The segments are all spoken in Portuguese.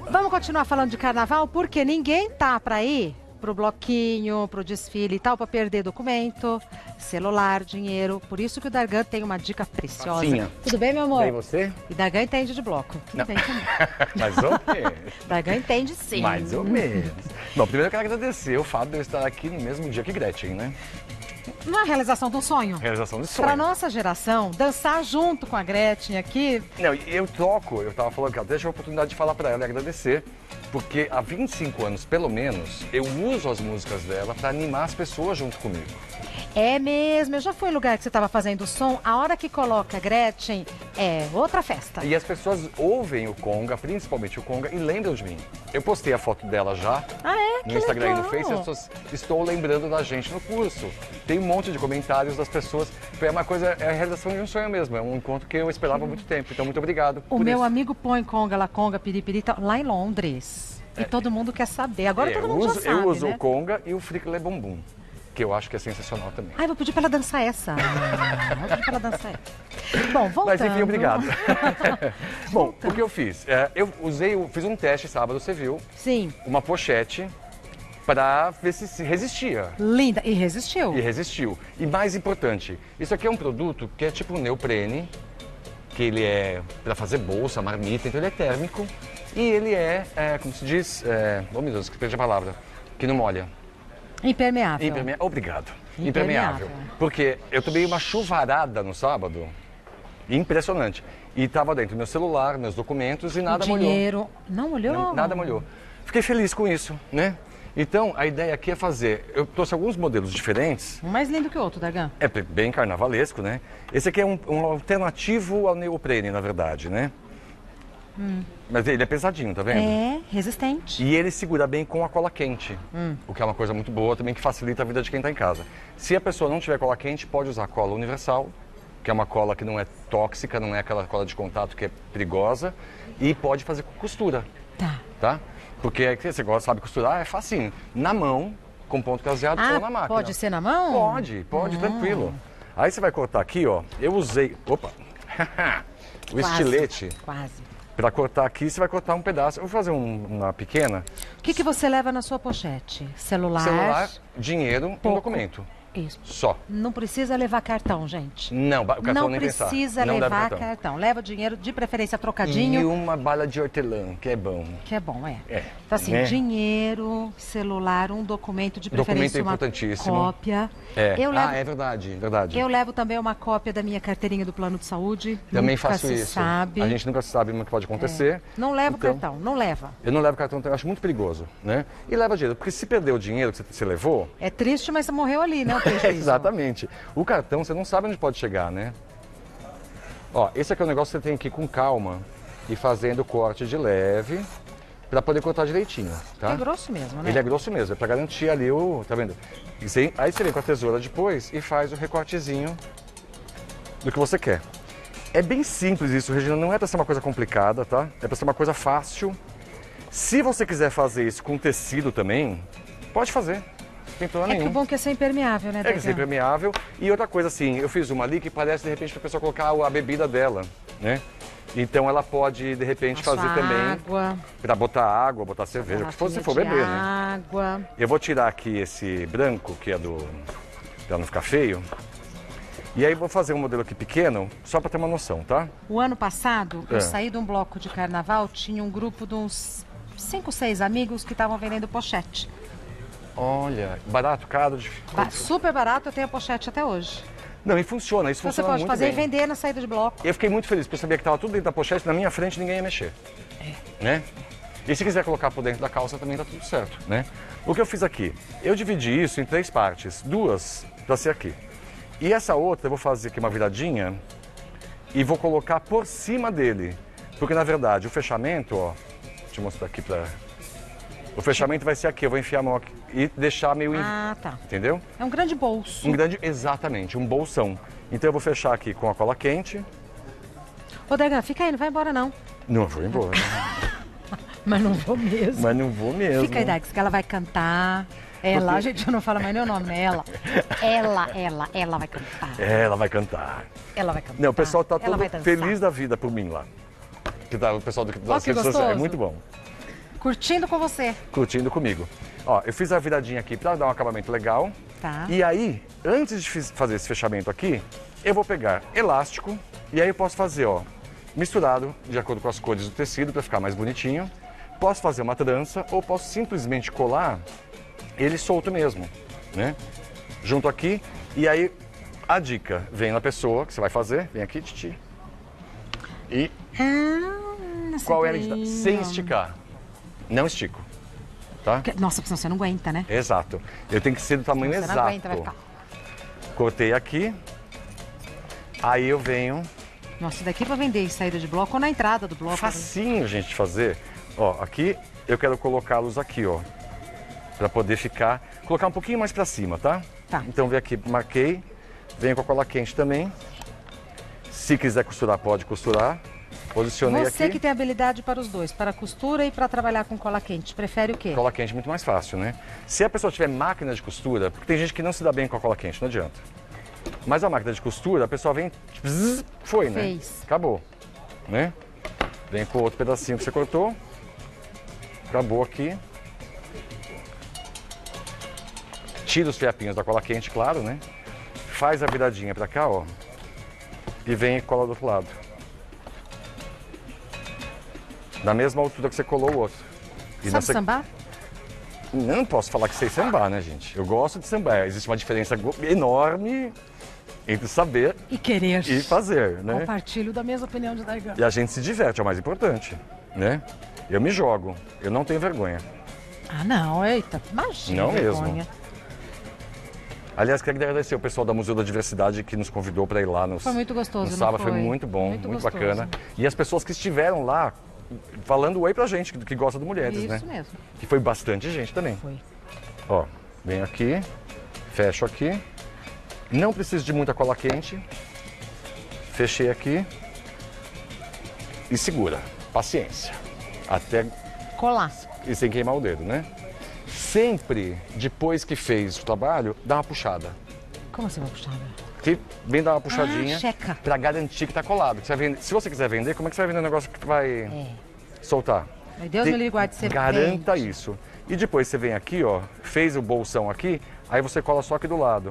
Vamos continuar falando de carnaval, porque ninguém tá pra ir pro bloquinho, pro desfile e tal, pra perder documento, celular, dinheiro. Por isso que o Dargan tem uma dica preciosa. Facinha. Tudo bem, meu amor? Bem, você? E Dargan entende de bloco. Tudo bem também. Mais ou menos. Dargan entende sim. Mais ou menos. Bom, primeiro eu quero agradecer o fato de eu estar aqui no mesmo dia que Gretchen, né? Não é a realização do sonho? Realização de sonho. Pra nossa geração, dançar junto com a Gretchen aqui. Não, eu tava falando que ela deixa a oportunidade de falar pra ela e agradecer, porque há 25 anos, pelo menos, eu uso as músicas dela pra animar as pessoas junto comigo. É mesmo, eu já fui em lugar que você estava fazendo som, a hora que coloca Gretchen é outra festa. E as pessoas ouvem o conga, principalmente o conga, e lembram de mim. Eu postei a foto dela já Que no Instagram legal. e no Face, as pessoas estou lembrando da gente no curso. Tem um monte de comentários das pessoas. Foi uma coisa, é a realização de um sonho mesmo, é um encontro que eu esperava há muito tempo. Então, muito obrigado. O meu amigo põe conga, la conga, piripiri, lá em Londres. E todo mundo quer saber. Agora todo mundo já sabe, eu uso né? o conga e o friclé bumbum, que eu acho que é sensacional também. Ai, vou pedir pra ela dançar essa. Vou pedir pra ela dançar essa. Bom, voltando. Mas enfim, obrigado. Bom, o que eu fiz? Eu fiz um teste sábado, você viu? Sim. Uma pochete para ver se resistia. Linda. E resistiu. E resistiu. E mais importante, isso aqui é um produto que é tipo um neoprene, que ele é para fazer bolsa, marmita, então ele é térmico. E ele como se diz, oh meu Deus, que perdi a palavra, que não molha. Impermeável. Obrigado. Impermeável. Porque eu tomei uma chuvarada no sábado, impressionante. E estava dentro do meu celular, meus documentos e nada molhou. Dinheiro. Não molhou? Nada molhou. Fiquei feliz com isso, né? Então, a ideia aqui é fazer... Eu trouxe alguns modelos diferentes. Um mais lindo que o outro, Dargan. É bem carnavalesco, né? Esse aqui é um alternativo ao neoprene, na verdade, né? Mas ele é pesadinho, tá vendo? É, resistente. E ele segura bem com a cola quente, o que é uma coisa muito boa também, que facilita a vida de quem está em casa. Se a pessoa não tiver cola quente, pode usar cola universal, que é uma cola que não é tóxica, não é aquela cola de contato que é perigosa, e pode fazer com costura. Tá? Porque você sabe costurar, é facinho. Na mão, com ponto caseado ou na máquina. Pode ser na mão? Pode, tranquilo. Aí você vai cortar aqui, ó. Eu usei, o estilete. Quase. Para cortar aqui, você vai cortar um pedaço. Eu vou fazer uma pequena. O que você leva na sua pochete? Celular, dinheiro e um documento. Isso. Só. Não precisa levar cartão, gente. Não, o cartão não nem pensar. precisa Não levar cartão. cartão. Leva dinheiro, de preferência trocadinho. E uma bala de hortelã, que é bom. Que é bom, é. É. Então, assim, dinheiro, celular, um documento, de preferência Documento é importantíssimo. uma cópia. É. Eu levo, é verdade. Eu levo também uma cópia da minha carteirinha do plano de saúde. Também nunca faço se isso. Sabe. A gente nunca sabe o que pode acontecer. Não leva Então, cartão, não leva. Eu não levo cartão, eu acho muito perigoso, né? E leva dinheiro, porque se perder o dinheiro que você levou... É triste, mas você morreu ali, né? O prejuízo. Exatamente. O cartão, você não sabe onde pode chegar, né? Ó, esse aqui é um negócio que você tem que ir com calma e fazendo corte de leve para poder cortar direitinho, tá? É grosso mesmo, né? Ele é grosso mesmo, é para garantir ali o... Tá vendo? Aí você vem com a tesoura depois e faz o recortezinho do que você quer. É bem simples isso, Regina, não é para ser uma coisa complicada, tá? É para ser uma coisa fácil. Se você quiser fazer isso com tecido também, pode fazer. Não tem problema É que nenhum. o bom é ser impermeável, né, É que é impermeável. E outra coisa assim, eu fiz uma ali que parece de repente para a pessoa colocar a bebida dela, né? Então ela pode de repente fazer também água, para botar água, botar cerveja, o que for, se for beber, né? água. Eu vou tirar aqui esse branco, que é para não ficar feio. E aí vou fazer um modelo aqui pequeno, só para ter uma noção, tá? O ano passado, eu saí de um bloco de carnaval, tinha um grupo de uns 5, 6 amigos que estavam vendendo pochete. Olha, barato, caro, Super barato, eu tenho a pochete até hoje. Não, e funciona, isso Então você funciona pode muito fazer bem. e vender na saída de bloco. Eu fiquei muito feliz, porque eu sabia que estava tudo dentro da pochete, na minha frente ninguém ia mexer. Né? E se quiser colocar por dentro da calça também tá tudo certo, né? O que eu fiz aqui? Eu dividi isso em 3 partes, 2 para ser aqui. E essa outra eu vou fazer aqui uma viradinha e vou colocar por cima dele. Porque na verdade o fechamento, ó, deixa eu mostrar aqui para... O fechamento vai ser aqui, eu vou enfiar a mão aqui e deixar meio... Tá. Entendeu? É um grande bolso. Exatamente, um bolsão. Então eu vou fechar aqui com a cola quente. Ô, Dargan, fica aí, não vai embora não. Não, eu vou embora. Mas não vou mesmo. Mas não vou mesmo. Fica aí, Dax, que ela vai cantar. Ela, gente, eu não falo mais nem o nome, ela vai cantar. Ela vai cantar. Ela vai cantar. Não, o pessoal tá Ela todo vai dançar. feliz da vida por mim lá. O pessoal das que redes sociais. É gostoso. muito bom. Curtindo com você. Curtindo comigo. Ó, eu fiz a viradinha aqui para dar um acabamento legal. Tá. E aí, antes de fazer esse fechamento aqui, eu vou pegar elástico e aí eu posso fazer, ó, misturado de acordo com as cores do tecido para ficar mais bonitinho. Posso fazer uma trança ou posso simplesmente colar ele solto mesmo, né? Junto aqui e aí a dica vem na pessoa que você vai fazer, vem aqui, Titi. E qual é a medida? Sem esticar. Não estico. Tá? Nossa, senão você não aguenta, né? Exato. Eu tenho que ser do tamanho Você exato. não aguenta, vai ficar. Cortei aqui. Aí eu venho. Nossa, daqui pra vender em saída de bloco ou na entrada do bloco. Facinho, gente, de fazer. Ó, aqui eu quero colocá-los aqui, ó. Pra poder ficar... Colocar um pouquinho mais pra cima, tá? Tá. Então vem aqui, marquei. Venho com a cola quente também. Se quiser costurar, pode costurar. Posicionei Você aqui. que tem habilidade para os dois, para costura e para trabalhar com cola quente, prefere o quê? Cola quente é muito mais fácil, né? Se a pessoa tiver máquina de costura, porque tem gente que não se dá bem com a cola quente, não adianta. Mas a máquina de costura, a pessoa vem, zzz, foi, né? Fez. Acabou, né? Vem com outro pedacinho que você cortou. Acabou aqui. Tira os fiapinhos da cola quente, claro, né? Faz a viradinha pra cá, ó. E vem e cola do outro lado. Na mesma altura que você colou o outro. E Sabe sambar? Eu não posso falar que sei sambar, né, gente? Eu gosto de sambar. Existe uma diferença enorme entre saber E querer. e fazer, né? Compartilho da mesma opinião de Dargan. E a gente se diverte, é o mais importante, né? Eu me jogo, eu não tenho vergonha. Ah, não, eita, imagina. Não mesmo. vergonha. Aliás, quero agradecer o pessoal da Museu da Diversidade que nos convidou para ir lá Foi muito gostoso, no não sábado. Foi foi? muito bom, muito gostoso. bacana. E as pessoas que estiveram lá falando oi pra gente, que gosta de mulheres, Isso né? mesmo. Que foi bastante gente também. Foi. Ó, venho aqui, fecho aqui. Não preciso de muita cola quente. Fechei aqui. E segura. Paciência. Até... Colar. E sem queimar o dedo, né? Sempre, depois que fez o trabalho, dá uma puxada. Como assim uma puxada? Que vem dar uma puxadinha checa. pra garantir que tá colado. Que você vai vender... Se você quiser vender, como é que você vai vender um negócio que vai soltar? Mas Deus me livre guarde de ser Garanta bem. isso. E depois você vem aqui, ó, fez o bolsão aqui, aí você cola só aqui do lado.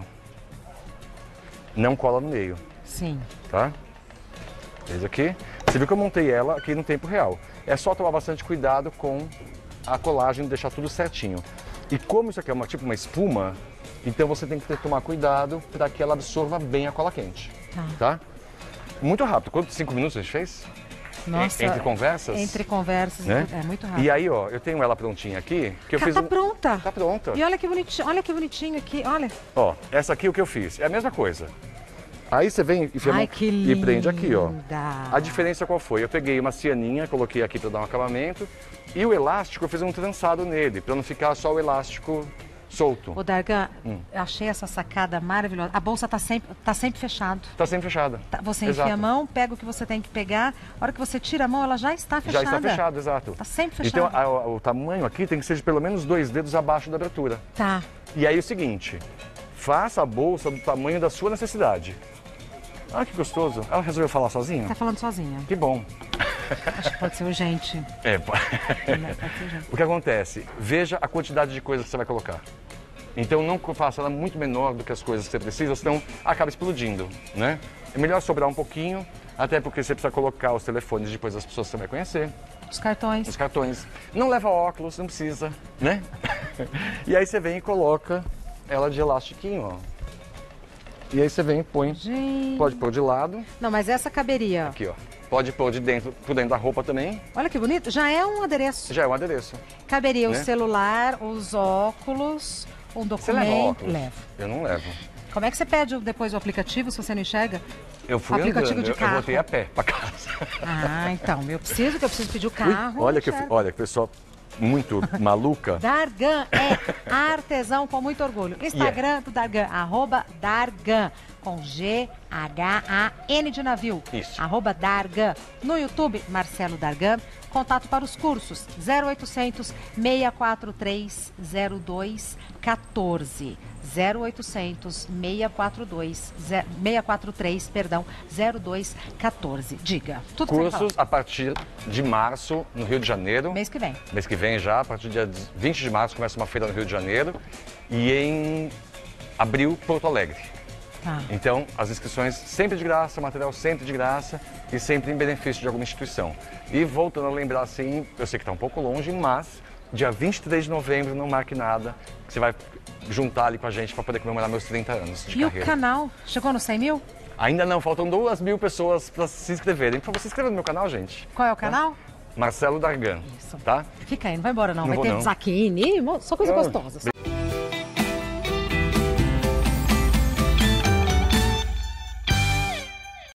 Não cola no meio, Sim. tá? Fez aqui. Você viu que eu montei ela aqui no tempo real. É só tomar bastante cuidado com a colagem, deixar tudo certinho. E como isso aqui é tipo uma espuma, então você tem que tomar cuidado para que ela absorva bem a cola quente, tá? Muito rápido. Quantos 5 minutos a gente fez? Nossa. Entre conversas? Entre conversas, Né? é muito rápido. E aí, ó, eu tenho ela prontinha aqui, que eu fiz Tá pronta. Tá pronta. E olha que bonitinho aqui, olha. Ó, essa aqui o que eu fiz, é a mesma coisa. Aí você vem e, Ai, que e prende aqui, ó. linda. A diferença qual foi? Eu peguei uma cianinha, coloquei aqui para dar um acabamento, e o elástico eu fiz um trançado nele, para não ficar só o elástico solto. Ô, Dargan, eu achei essa sacada maravilhosa. A bolsa tá sempre fechada. Tá sempre fechada. Você enfia Exato. a mão, pega o que você tem que pegar. A hora que você tira a mão, ela já está Já fechada. está fechado, exato. Tá sempre fechada. Então o tamanho aqui tem que ser de pelo menos 2 dedos abaixo da abertura. Tá. E aí o seguinte, faça a bolsa do tamanho da sua necessidade. Ah, que gostoso. Ela resolveu falar sozinha? Tá falando sozinha. Que bom. Acho que pode ser urgente. É, Pode ser urgente. o que acontece? Veja a quantidade de coisas que você vai colocar. Então não faça ela muito menor do que as coisas que você precisa, senão acaba explodindo, né? É melhor sobrar um pouquinho, até porque você precisa colocar os telefones depois das pessoas que você vai conhecer, Os cartões. os cartões. Não leva óculos, não precisa, né? E aí você vem e coloca ela de elastiquinho, ó. E aí você vem e põe. Gente. Pode pôr de lado, Não, mas essa caberia. aqui, ó. Pode pôr por dentro da roupa também, Olha que bonito. Já é um adereço. já é um adereço. Caberia Né? o celular, os óculos, um Você documento. leva óculos? Levo. Eu não levo. Como é que você pede depois o aplicativo se você não enxerga? Eu fui Aplicativo andando, de eu carro. voltei a pé pra casa. Ah, então. Eu preciso pedir o carro. Olha que enxergo. olha que pessoa muito maluca. Dargan é artesão com muito orgulho. Instagram do Dargan, @Dargan, com G-H-A-N de navio. Isso. @Dargan. No YouTube, Marcelo Dargan. Contato para os cursos 0800 643 0214. 0800 643, perdão, 0214. Diga. Tudo que você Cursos a partir de março no Rio de Janeiro. Mês que vem. Mês que vem já, a partir do dia 20 de março começa uma feira no Rio de Janeiro. E em abril, Porto Alegre. Tá. Então, as inscrições sempre de graça, material sempre de graça e sempre em benefício de alguma instituição. E voltando a lembrar, assim, eu sei que está um pouco longe, mas dia 23 de novembro, não marque nada, que você vai juntar ali com a gente para poder comemorar meus 30 anos de carreira. E o canal? Chegou nos 100 mil? Ainda não, faltam 2.000 pessoas para se inscreverem. Por favor, se inscreva no meu canal, gente. Qual é o canal? Marcelo Dargan, Isso. tá? Fica aí, não vai embora não. Não Vai vou, ter não. zaquine, só coisa gostosa.